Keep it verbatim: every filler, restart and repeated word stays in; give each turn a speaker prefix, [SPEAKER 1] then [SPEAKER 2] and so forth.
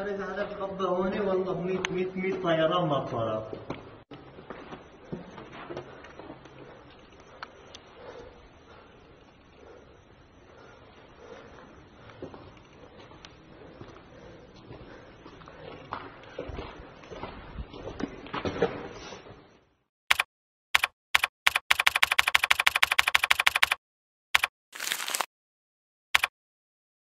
[SPEAKER 1] اريد على القبه هوني والله مية مية مية طيران ما طلع.